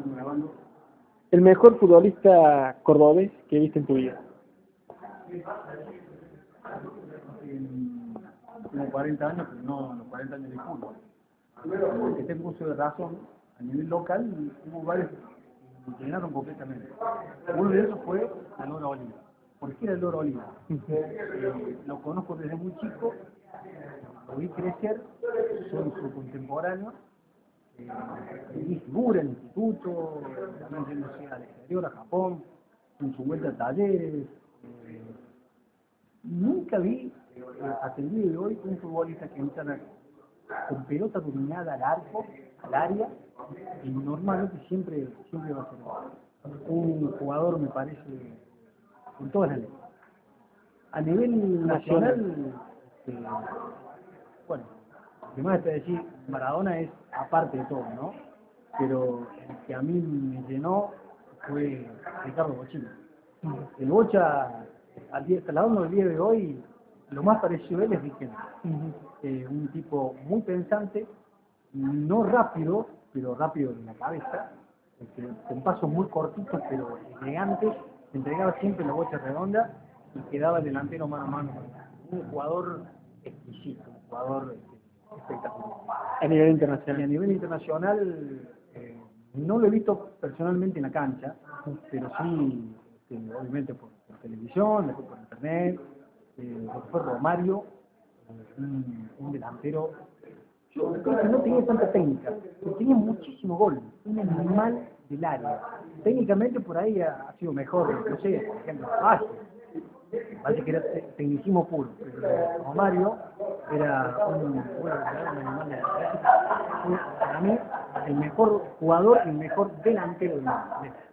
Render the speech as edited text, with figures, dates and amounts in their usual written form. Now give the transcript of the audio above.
grabando. El mejor futbolista cordobés que viste en tu vida. Tengo 40 años, pero no los 40 años de fútbol. Que tengo uso de razón, a nivel local hubo varios que me llenaron completamente. Uno de esos fue la Lora Oliva. ¿Por qué la Lora Oliva? Lo conozco desde muy chico, lo vi crecer, soy su contemporáneo, vi figura en el instituto, también yéndose al exterior, a Japón, en su vuelta a talleres. Nunca vi, hasta el día de hoy, un futbolista que entra con pelota dominada al arco, al área, y normalmente siempre va a ser un jugador, me parece, en todas las leyes. A nivel nacional, bueno, primero te decir, Maradona es aparte de todo, ¿no? Pero el que a mí me llenó fue Ricardo Bochini. El Bocha, hasta el día de hoy, lo más parecido a él es Riquelme. Un tipo muy pensante, no rápido, pero rápido en la cabeza, con pasos muy cortitos pero elegantes, entregaba siempre la bocha redonda y quedaba el delantero mano a mano. Un jugador exquisito, un jugador espectacular. A nivel internacional. Y a nivel internacional, no lo he visto personalmente en la cancha, pero sí, obviamente por televisión, después por internet. Fue Romario, un delantero. Yo creo que no tenía tanta técnica, pero tenía muchísimo gol, un animal del área. Técnicamente por ahí ha sido mejor, no sé, por ejemplo, Valle que era tecnicismo puro, pero Romario era un animal del área. Para mí, el mejor jugador y el mejor delantero del mundo.